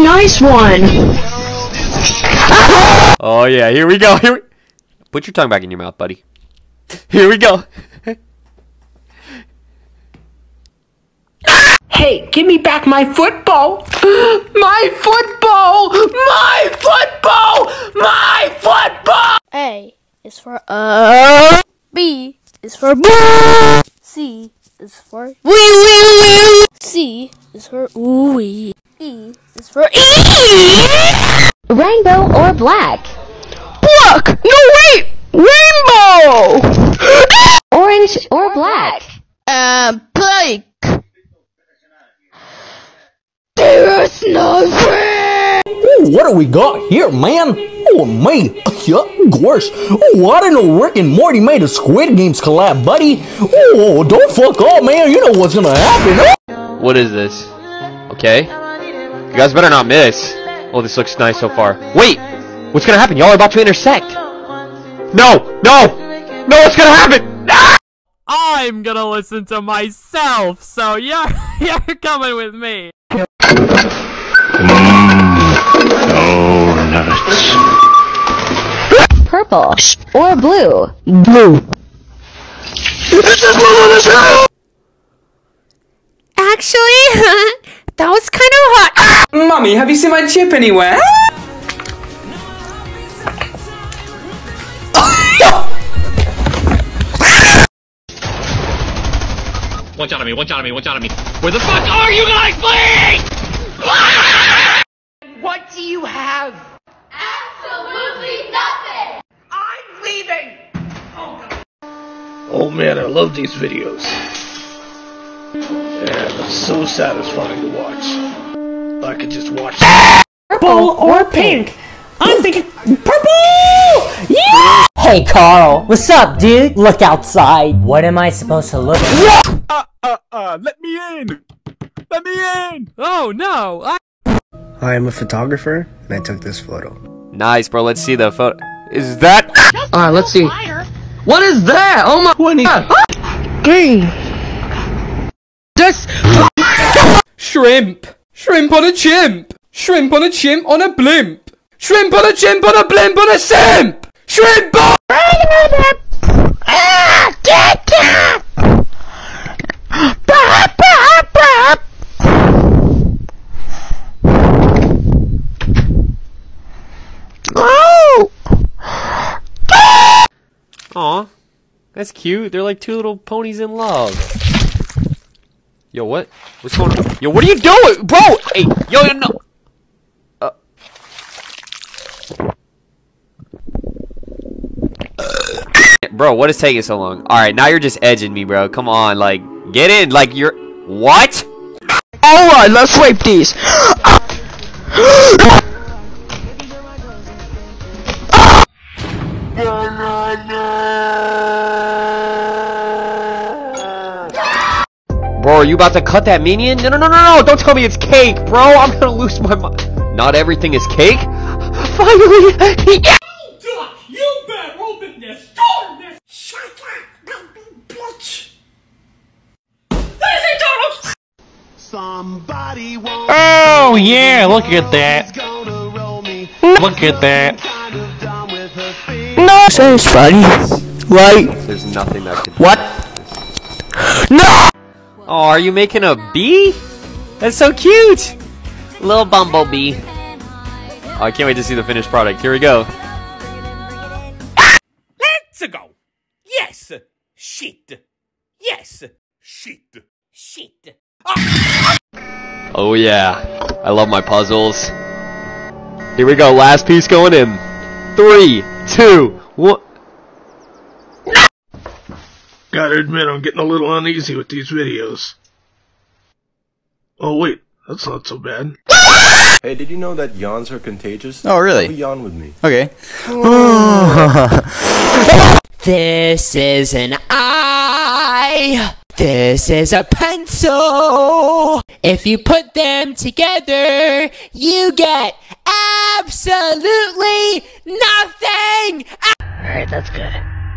nice one. Oh yeah, here we go. Put your tongue back in your mouth, buddy. Here we go. Hey, give me back my football! My football! My football! My football! A is for B is for B. C is for wee. C is for ooey. E is for E. Rainbow or black? Black! No, wait! Rainbow! Orange or black? Blake. There is no rain! Ooh, what do we got here, man? Oh, me. Yeah, of course. Oh, I didn't know Rick and Morty made a Squid Games collab, buddy. Oh, don't fuck off, man. You know what's gonna happen. What is this? Okay. You guys better not miss. Oh, this looks nice so far. Wait! What's gonna happen? Y'all are about to intersect! No! No! No, what's gonna happen? Ah! I'm gonna listen to myself, so you're coming with me. Oh, nuts. Purple or blue? Blue. Actually, that was kind of hot. Mommy, have you seen my chip anywhere? Watch out of me, watch out of me, watch out of me. Where the fuck are you guys, please? What do you have? Absolutely nothing. I'm leaving! Oh man, I love these videos. Yeah, it's so satisfying to watch. I could just watch. Purple or pink? I'm thinking purple! Yeah! Hey Carl, what's up, dude? Look outside. What am I supposed to look at? Let me in! Let me in! Oh no! I am a photographer, and I took this photo. Nice, bro. Let's see the photo. Is that? Alright, let's see. What is that? Oh my 20. Green. This Shrimp! Shrimp on a chimp! Shrimp on a chimp on a blimp! Shrimp on a chimp on a blimp on a simp! Shrimp on... Aw, that's cute. They're like two little ponies in love. Yo, what? What's going on? Yo, what are you doing, bro? Hey, yo, no. Bro, what is taking so long? All right, now you're just edging me, bro. Come on, like, get in. Like, you're what? All right, let's swipe these. Bro, are you about to cut that minion? No, no, no, no, no! Don't tell me it's cake, bro! I'm gonna lose my mind. Not everything is cake? Finally! Yeah. Duck, you better open this door! Shut up, bitch! Somebody Oh yeah, look at that. Look at that. No, sounds funny. Right? There's nothing that could. What? No! Oh, are you making a bee? That's so cute! Little bumblebee. Oh, I can't wait to see the finished product. Here we go. Let's go! Yes! Shit! Yes! Shit! Shit! Oh yeah, I love my puzzles. Here we go, last piece going in. 3, 2, 1. Gotta admit, I'm getting a little uneasy with these videos. Oh wait, that's not so bad. Hey, did you know that yawns are contagious? Oh, really? Have a yawn with me. Okay. This is an eye. This is a pencil. If you put them together, you get absolutely nothing. Alright, that's good.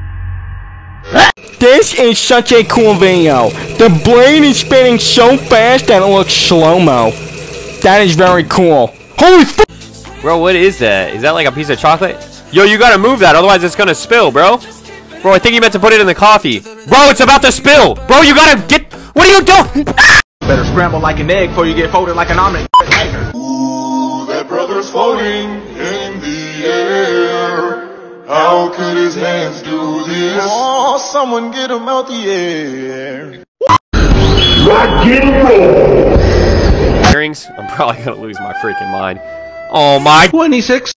This is such a cool video. The brain is spinning so fast that it looks slow-mo. That is very cool. Holy fuck! Bro, what is that? Is that like a piece of chocolate? Yo, you gotta move that, otherwise it's gonna spill, bro. Bro, I think you meant to put it in the coffee. Bro, it's about to spill! Bro, you gotta get... What are you doing? Better scramble like an egg before you get folded like an omelet. Ooh, that brother's floating in the air. How could his hands do this? Oh, someone get him out the air. Rock and roll. Earrings? I'm probably gonna lose my freaking mind. Oh my... 26.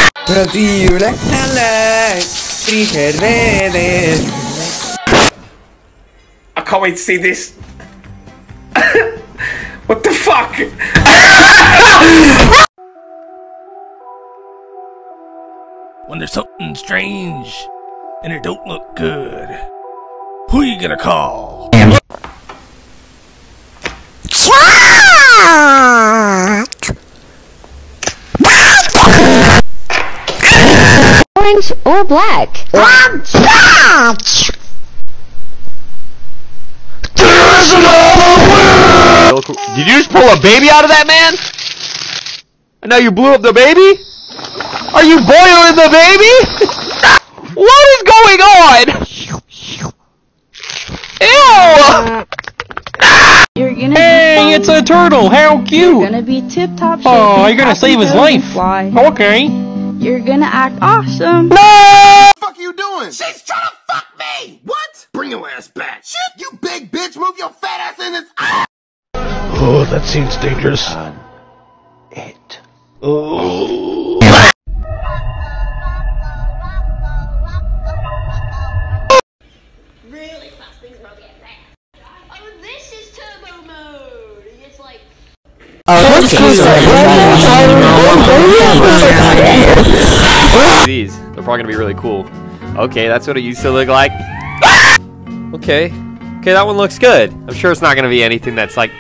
I can't wait to see this. What the fuck? When there's something strange and it don't look good, who you gonna call? Orange or black? Did you just pull a baby out of that man? And now you blew up the baby? Are you boiling the baby? What is going on? Ew! You're gonna Hey, it's a turtle! How cute! You're gonna be tip-top shape. Oh, you're gonna save his life. Fly. Okay. You're gonna act awesome. No! What the fuck are you doing? She's trying to fuck me! What? Bring your ass back. Shit, you big bitch, move your fat ass in his ass! Oh, that seems dangerous. It. Oh. Really fast things are getting fast. Oh, this is turbo mode. It's like. These, they're probably gonna be really cool. Okay, that's what it used to look like. Okay. Okay, that one looks good. I'm sure it's not gonna be anything that's like.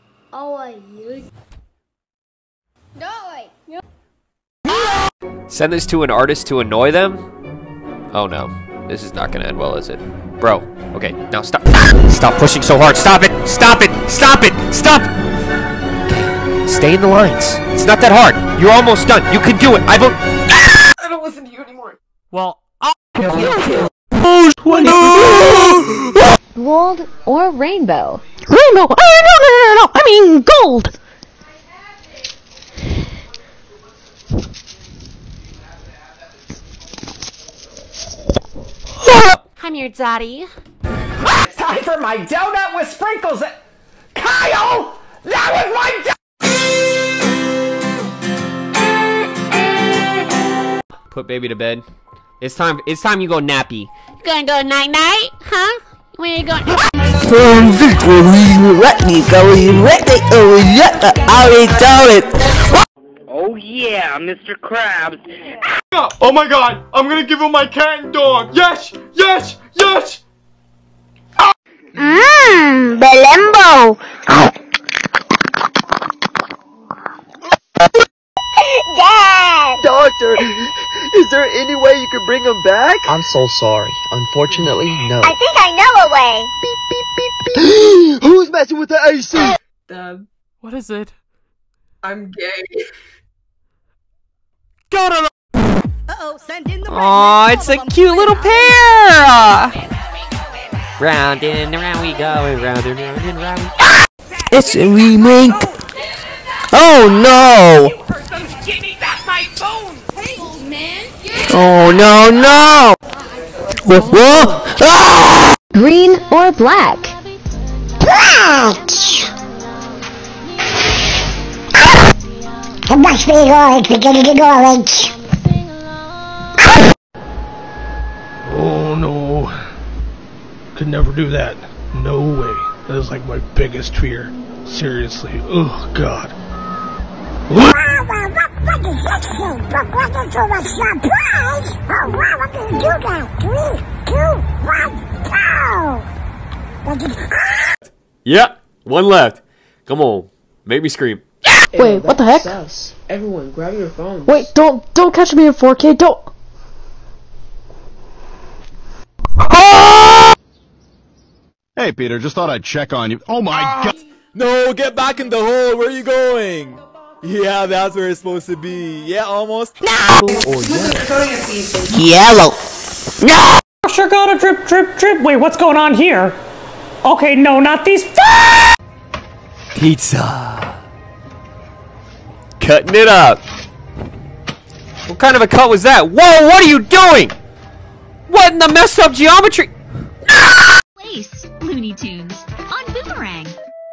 Send this to an artist to annoy them? Oh no. This is not gonna end well, is it? Bro. Okay, now stop. Stop pushing so hard. Stop it! Stop it! Stop it! Stop! Okay. Stay in the lines. It's not that hard. You're almost done. You can do it. I don't listen to you anymore. Well, Gold or rainbow? Rainbow. No. I mean gold. I'm your daddy. It's time for my donut with sprinkles. Kyle, that was my Put baby to bed. It's time you go nappy. You gonna go night-night? Huh? Where you going? Let me go. Oh yeah, Mr. Krabs. oh my god! I'm gonna give him my cat and dog! Yes! Yes! Yes! Belembo. Dad! Doctor, is there any way you could bring him back? I'm so sorry. Unfortunately, no. I think I know a way. Beep, beep, beep. Who's messing with the AC? What is it? I'm gay. Got it! Uh-oh, send in the Aw, it's a cute little pair! Round and around we go, and round and round and round we go. It's a remake. Oh no! Give me back my phone! Hey, old man! Oh no! Whoa! Ah! Green or black? I must be orange, beginning orange. Oh no. Could never do that. No way. That is like my biggest fear. Seriously. Oh god. What is that thing? But wasn't so much surprise! Oh, wow, I'm gonna do that! 3, 2, 1, go! Yeah, one left. Come on, make me scream. Wait, what the heck? Everyone, grab your phone. Wait, don't catch me in 4K, don't. Hey, Peter, just thought I'd check on you. Oh my god! No, get back in the hole. Where are you going? Yeah, that's where it's supposed to be. Yeah, almost. No! Yellow. No! Sure gotta drip, drip, drip. Wait, what's going on here? Okay, no, not these. Pizza. Cutting it up. What kind of a cut was that? Whoa, what are you doing? What in the messed up geometry? Place Looney Tunes on Boomerang.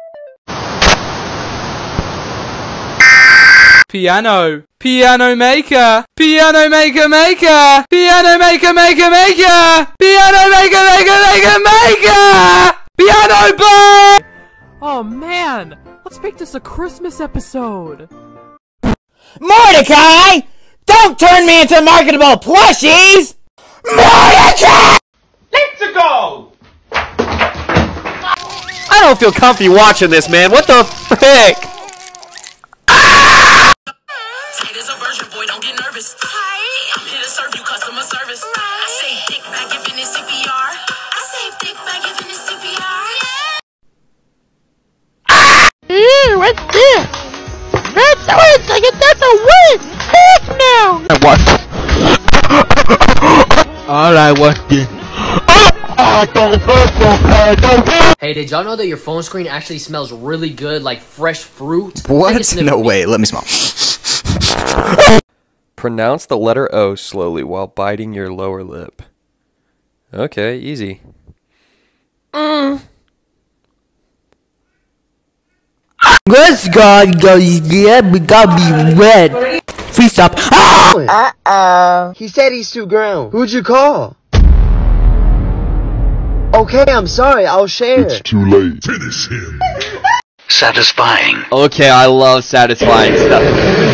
Piano. Piano maker. Piano maker maker. Piano maker maker maker. Piano maker maker maker maker. Piano boy. Oh man, let's make this a Christmas episode. Mordecai! Don't turn me into marketable plushies! Mordecai! Let's go! I don't feel comfy watching this, man. What the frick? There's a version, boy, don't get nervous. Hi, I'm here to serve you customer service. I say dick by giving it CPR. I say dick by giving it CPR. Ew, what's this? That's a win! Heck no! What? Alright, what's this? Hey, did y'all know that your phone screen actually smells really good, like fresh fruit? What? No way, let me smell. Pronounce the letter O slowly while biting your lower lip. Okay, easy. Let's go, yeah, we gotta be red. Free stop. Uh-oh. He said he's too grown. Who'd you call? Okay, I'm sorry, I'll share. It's too late. Finish him. Satisfying. Okay, I love satisfying stuff.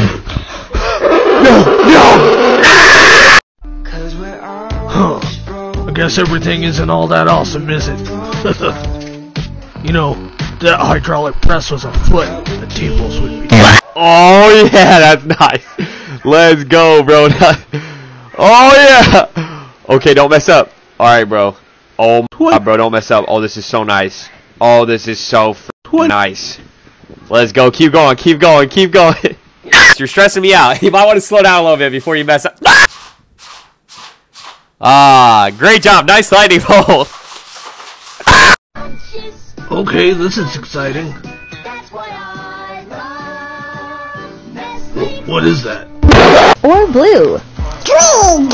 I guess everything isn't all that awesome, is it? You know, that hydraulic press was a foot, the tables would be. Oh yeah, that's nice. Let's go, bro. Oh yeah. Okay, don't mess up. Alright, bro. Oh my God, bro, don't mess up. Oh, this is so nice. Oh, this is so nice. Let's go. Keep going. Keep going. Keep going. You're stressing me out. You might want to slow down a little bit before you mess up. Ah, great job. Nice lightning bolt. Okay, this is exciting. What is that? Or blue. Green.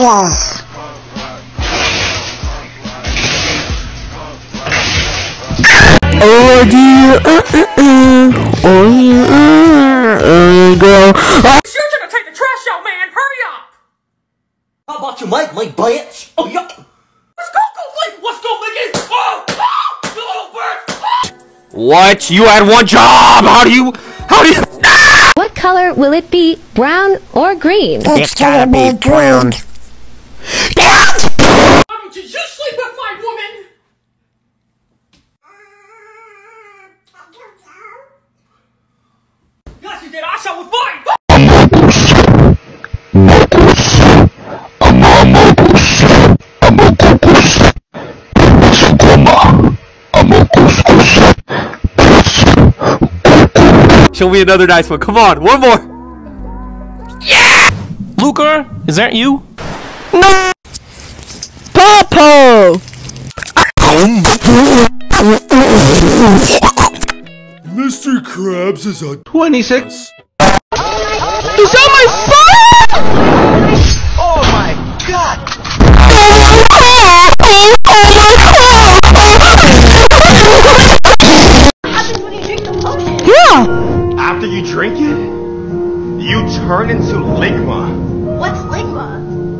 Oh dear, oh yeah, girl. You're gonna take the trash out, man. Hurry up. How about you, Mike, bitch? Oh, yeah. Let's go, Blake. Let's go, Mickey. Oh, you little bird. What? You had one job. How do you? What color will it be? Brown or green? It's gotta be green. Did you sleep with my woman? Yes, you did. I shot with mine. Show me another nice one. Come on, one more. Yeah! Luca, is that you? No! Popo! Mr. Krabs is a 26. Is that my phone? Oh my god! Yeah! After you drink it, you turn into Ligma. What's Ligma?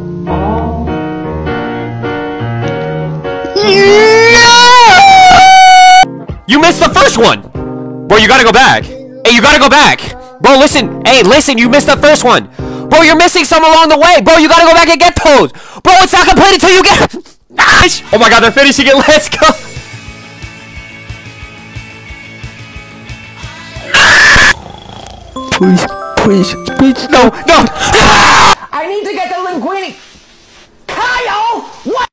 You missed the first one. Bro, you gotta go back. Hey, you gotta go back. Bro, listen. Hey, listen, you missed the first one. Bro, you're missing some along the way. Bro, you gotta go back and get those. Bro, it's not complete until you get... Nice. Oh my god, they're finishing it. Let's go. Please, no! I need to get the linguine! Kyle! What?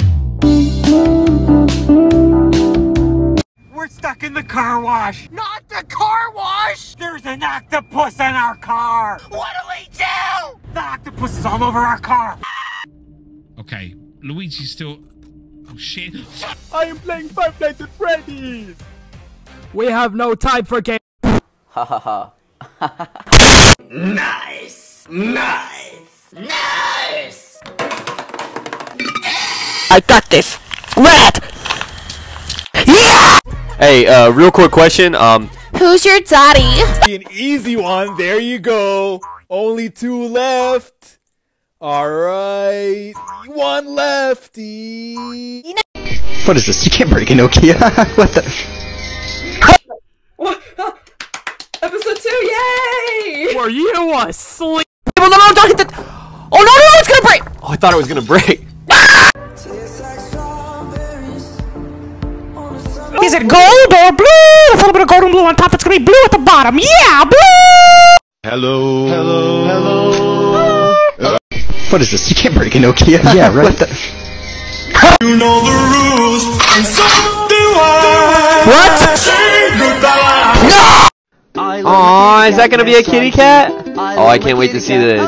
We're stuck in the car wash. Not the car wash! There's an octopus in our car! What do we do? The octopus is all over our car! Okay, Luigi's still... Oh shit. I am playing Five Nights at Freddy's! We have no time for game. Ha ha ha. Nice! Nice! Nice! I got this. Red! Yeah! Hey, real quick question. Who's your daddy? An easy one. There you go. Only 2 left. Alright. 1 lefty. What is this? You can't break a Nokia. What the? What? Episode 2, yay! Were you asleep? No, don't hit the... Oh, no, it's gonna break! Oh, I thought it was gonna break. Is it gold or blue? With a little bit of gold and blue on top, it's gonna be blue at the bottom. Yeah, blue! Hello. Hello. Hello. What is this? You can't break a Nokia. Yeah, right. What the? You know the rules, and so do I. What? Say goodbye. No! Aw, is that gonna be a kitty cat? Oh, I can't wait to see this.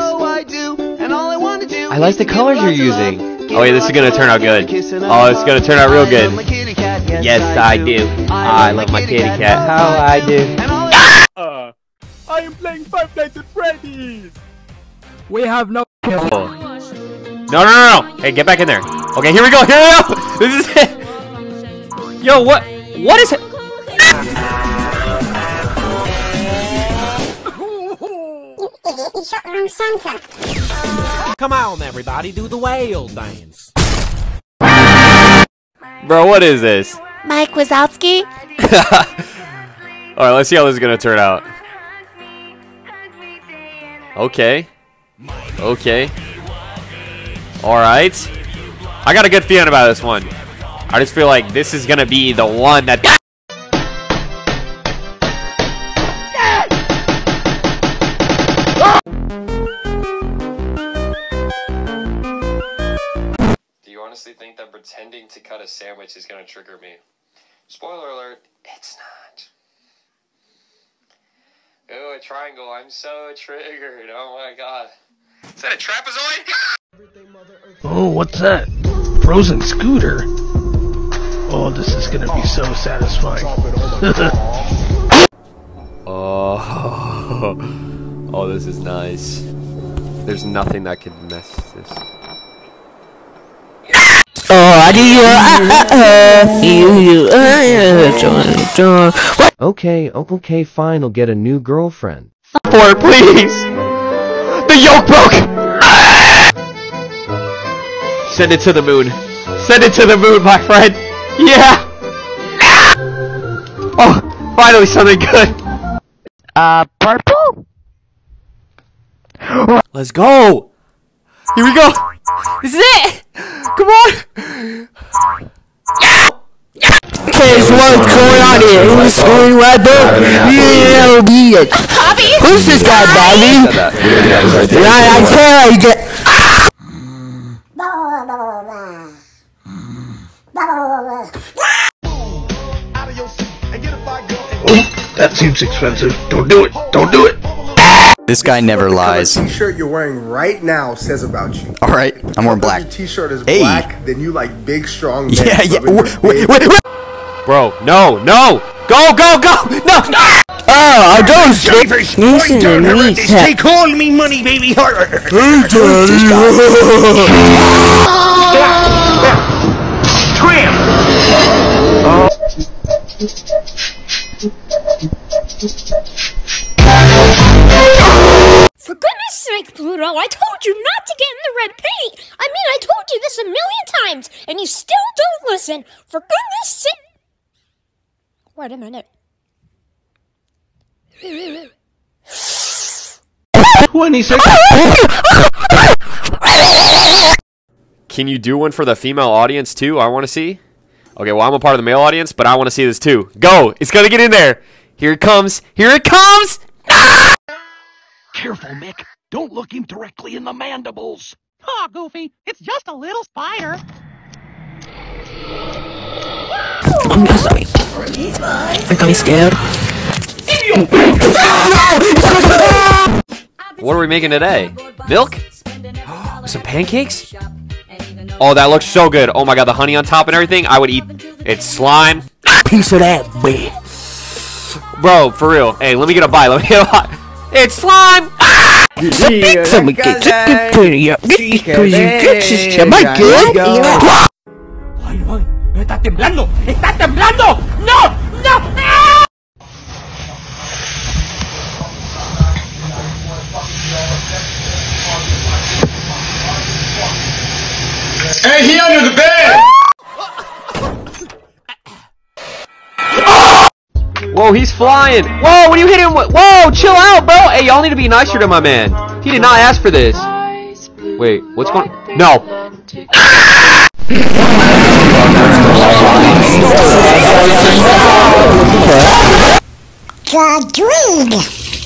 I like the colors you're using. Oh yeah, this is gonna turn out good. Oh, it's gonna turn out real good. Yes, I do. I love my kitty cat. How I do. I am playing Five Nights at Freddy's. We have no... No. Hey, get back in there. Okay, here we go. This is it. Yo, what is it? Come on, everybody, do the whale dance. Bro, what is this? Mike Wazowski? Alright, let's see how this is gonna turn out. Okay. Alright. I got a good feeling about this one. I just feel like this is gonna be the one that... Do you honestly think that pretending to cut a sandwich is gonna trigger me? Spoiler alert, it's not. Ooh, a triangle. I'm so triggered. Oh my god. Is that a trapezoid? Oh, what's that? Frozen scooter. Oh, this is gonna be so satisfying. Oh, this is nice. There's nothing that can mess this. Okay, fine, I'll get a new girlfriend. For it, please! The yoke broke! Send it to the moon. Send it to the moon, my friend! Yeah! Oh, finally something good! Purple? Let's go! Here we go! This is it! Come on! Okay, so what's going on here? Who's going right there? Yeah, Bobby? Who's this guy, Bobby? I can't get... Oh, that seems expensive. Don't do it. Don't do it. This guy never lies. The t-shirt you're wearing right now says about you. All right, I'm wearing black. If your t-shirt is black, then you like big, strong men. Yeah. Wait. Bro, no! Go! No! Oh, don't skip. Listen to me. Take all me money, baby. Hey, Daddy. Tram. For goodness sake, Pluto, I told you not to get in the red paint! I mean, I told you this a million times, and you still don't listen! For goodness sake... Wait a minute. 20 seconds. Can you do one for the female audience too? I want to see. Okay, well, I'm a part of the male audience, but I want to see this too. Go! It's gonna get in there! Here it comes! Here it comes! Ah! Careful, Mick. Don't look him directly in the mandibles. Aw, Goofy, it's just a little spider. I'm sorry. I got me scared. What are we making today? Milk? Some pancakes? Oh, that looks so good. Oh my god, the honey on top and everything. I would eat. It's slime. Piece of that, boy. Bro, for real. Hey, let me get a bite. Let me get a bite. It's slime. ¡Está temblando! ¡Está temblando! ¡No! ¡No! Hey, he under the bed! Whoa, he's flying. Whoa, what are you hitting him with? Whoa, chill out, bro. Hey, y'all need to be nicer to my man. He did not ask for this. Wait, what's going on? No. Godric.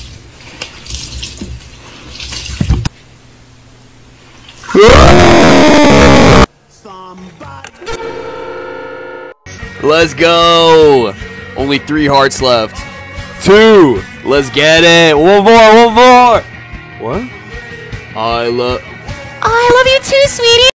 Let's go. Only 3 hearts left. 2. Let's get it. One more. What? I love you too, sweetie.